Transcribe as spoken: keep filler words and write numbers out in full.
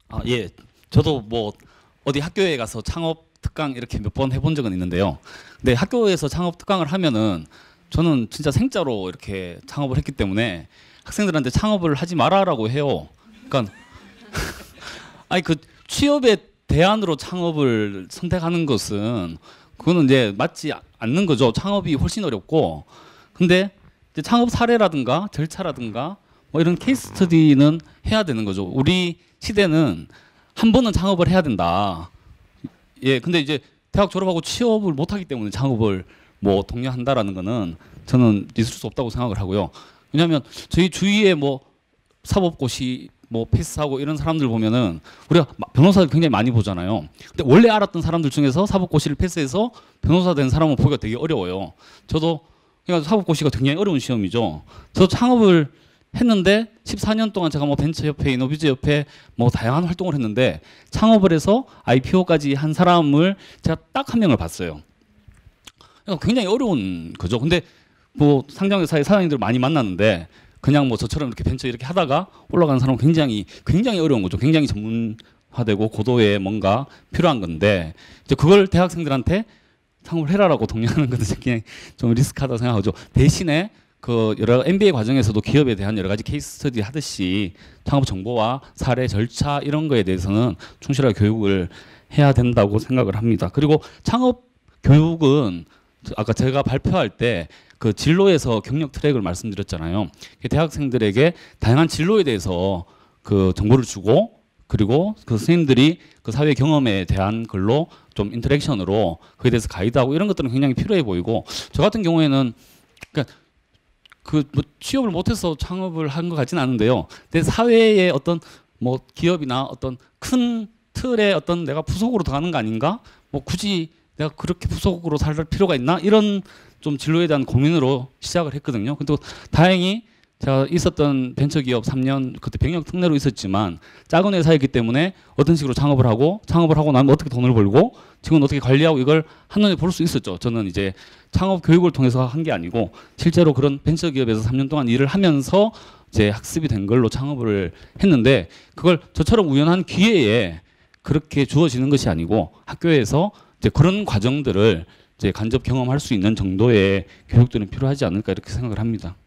아, 예. 저도 뭐 어디 학교에 가서 창업 특강 이렇게 몇 번 해본 적은 있는데요. 근데 학교에서 창업 특강을 하면은 저는 진짜 생짜로 이렇게 창업을 했기 때문에 학생들한테 창업을 하지 말아라고 해요. 그러니까 아니 그 취업의 대안으로 창업을 선택하는 것은 그거는 이제 맞지 않는 거죠. 창업이 훨씬 어렵고. 근데 이제 창업 사례라든가 절차라든가 뭐 이런 케이스 스터디는 해야 되는 거죠. 우리 시대는 한 번은 창업을 해야 된다. 예, 근데 이제 대학 졸업하고 취업을 못 하기 때문에 창업을 뭐 독려한다라는 거는 저는 있을 수 없다고 생각을 하고요. 왜냐하면 저희 주위에 뭐 사법고시 뭐 패스하고 이런 사람들 보면은 우리가 변호사를 굉장히 많이 보잖아요. 근데 원래 알았던 사람들 중에서 사법고시를 패스해서 변호사 된 사람은 보기가 되게 어려워요. 저도 그러니까 사법고시가 굉장히 어려운 시험이죠. 저도 창업을 했는데 십사 년 동안 제가 뭐 벤처협회, 이노비즈협회 뭐 다양한 활동을 했는데 창업을 해서 아이피오까지 한 사람을 제가 딱 한 명을 봤어요. 그러니까 굉장히 어려운 거죠. 근데 뭐 상장회사의 사장님들 많이 만났는데 그냥 뭐 저처럼 이렇게 벤처 이렇게 하다가 올라가는 사람은 굉장히 굉장히 어려운 거죠. 굉장히 전문화되고 고도의 뭔가 필요한 건데 이제 그걸 대학생들한테 창업을 해라라고 독려하는 것도 그냥 좀 리스크하다고 생각하죠. 대신에 그 여러 엠비에이 과정에서도 기업에 대한 여러 가지 케이스 스터디 하듯이 창업 정보와 사례 절차 이런 거에 대해서는 충실하게 교육을 해야 된다고 생각을 합니다. 그리고 창업 교육은 아까 제가 발표할 때 그 진로에서 경력 트랙을 말씀드렸잖아요. 대학생들에게 다양한 진로에 대해서 그 정보를 주고 그리고 그 선생님들이 그 사회 경험에 대한 걸로 좀 인터랙션으로 그에 대해서 가이드하고 이런 것들은 굉장히 필요해 보이고 저 같은 경우에는 그러니까 그 뭐 취업을 못해서 창업을 한 것 같지는 않은데요. 내 사회의 어떤 뭐 기업이나 어떤 큰 틀에 어떤 내가 부속으로 들어가는 거 아닌가? 뭐 굳이 내가 그렇게 부속으로 살 필요가 있나? 이런 좀 진로에 대한 고민으로 시작을 했거든요. 근데 다행히 제가 있었던 벤처기업 삼 년 그때 병역 특례로 있었지만 작은 회사였기 때문에 어떤 식으로 창업을 하고 창업을 하고 나면 어떻게 돈을 벌고 지금 어떻게 관리하고 이걸 한눈에 볼 수 있었죠. 저는 이제 창업 교육을 통해서 한 게 아니고 실제로 그런 벤처기업에서 삼 년 동안 일을 하면서 이제 학습이 된 걸로 창업을 했는데 그걸 저처럼 우연한 기회에 그렇게 주어지는 것이 아니고 학교에서 이제 그런 과정들을 이제 간접 경험할 수 있는 정도의 교육들은 필요하지 않을까 이렇게 생각을 합니다.